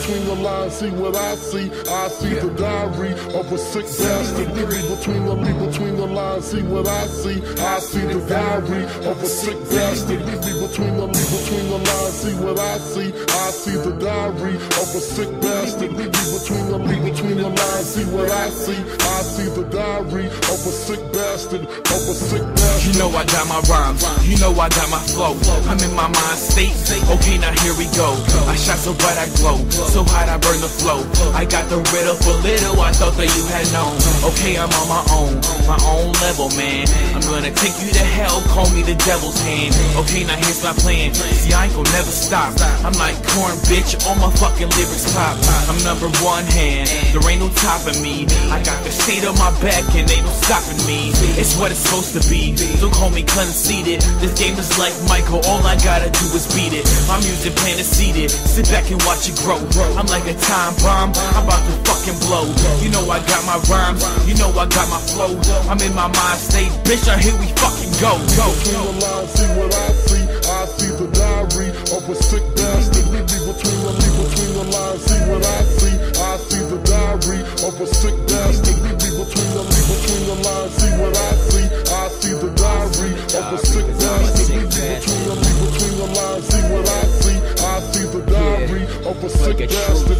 between the lines, see what I see. I see the diary of a sick bastard. Read between the lines, see what I see. I see the diary of a sick bastard. Read between the lines, see what I see. I see the diary of a sick bastard. Read between the lines, see what I see. I see the diary of a sick bastard. You know I got my rhymes, you know I got my flow. I'm in my mind state. Okay, now here we go. I shine so bright I glow, so hot I burn the flow. I got the riddle for little, I thought that you had known. Okay, I'm on my own level, man. I'm gonna take you to hell, call me the devil's hand. Okay, now here's my plan. See, I ain't gon' never stop. I'm like corn, bitch, all my fucking lyrics pop. I'm number one hand, there ain't no topping me. I got the state on my back and ain't no stopping me. It's what it's supposed to be, don't call me conceited. This game is like Michael, all I gotta do is beat it. My music plan is seated, sit back and watch it grow. I'm like a time bomb, I'm about to fucking blow. You know I got my rhymes, you know I got my flow. I'm in my mind state, bitch, I here we fucking go. Between the lines, see what I see. I see the diary of a sick bastard. Read between the lines, see what I see. I see the diary of a sick bastard. Read between the lines, see what I see. I see the diary of a sick bastard. Read between the lines, see what I see. I see the diary of a sick bastard.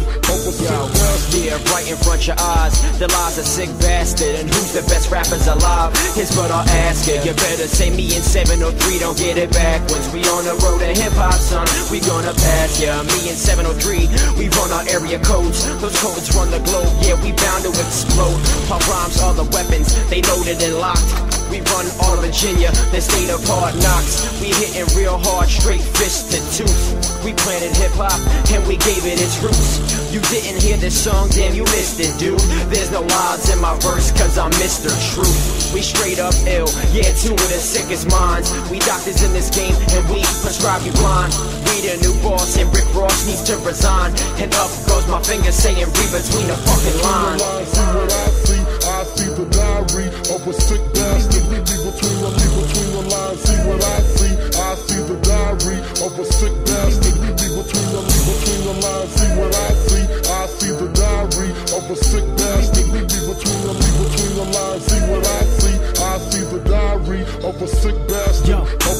Yeah, right in front your eyes, the lies a sick bastard. And who's the best rappers alive? Here's what I'll ask you. You better say me in 703, don't get it backwards. We on the road to hip-hop, son, we gonna pass ya. Me in 703, we run our area codes. Those codes run the globe, yeah, we bound to explode. Our rhymes are the weapons, they loaded and locked. We run all of Virginia, the state of hard knocks. We hitting real hard, straight fist to tooth. We planted hip-hop, and we gave it its roots. You didn't hear this song, damn, you missed it, dude. There's no odds in my verse, cause I'm Mr. Truth. We straight up ill, yeah, two of the sickest minds. We doctors in this game, and we prescribe you blind. We the new boss, and Rick Ross needs to resign. And up goes my finger saying, read between the fucking lines. See what I see. I see the diary of a sick bastard. Read between the lines, see what I see. I see the diary of a sick bastard. Read between the lines, see what I see. I see the diary of a sick bastard. Read between the lines, see what I see. I see the diary of a sick bastard.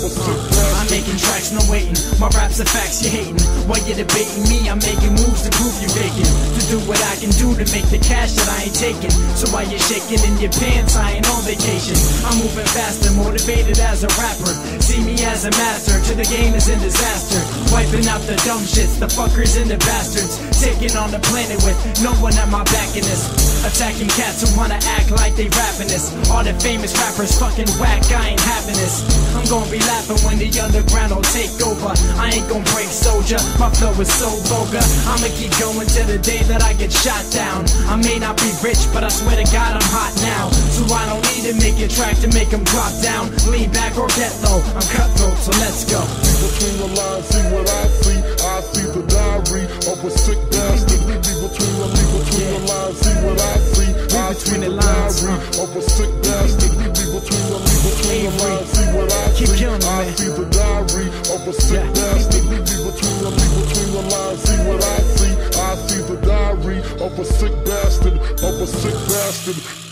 I'm making tracks, no waiting. My raps are facts, you hating. While you're debating me, I'm making moves to prove you vacant. To do what I can do to make the cash that I ain't taking. So while you're shaking in your pants, I ain't on vacation. I'm moving faster, motivated as a rapper. See me as a master, to the game is a disaster. Wiping out the dumb shits, the fuckers and the bastards. Taking on the planet with no one at my back in this. Attacking cats who wanna act like they rapping this. All the famous rappers fucking whack, I ain't having this. I'm gonna be laughing when the underground will take over. I ain't gonna break, soldier, my flow is so vulgar. I'ma keep going till the day that I get shot down. I may not be rich, but I swear to God I'm hot now. So I don't need to make a track to make them drop down. Lean back or get low, I'm cutthroat, so let's go. Between the lines, see what I see. I see the diary of a sick bastard. Read between the lines, see what I see. I see the diary of a sick bastard. Read between the lines, see what I see. I see the diary of a sick bastard. Read between the lines, see what I see. I see the diary of a sick bastard.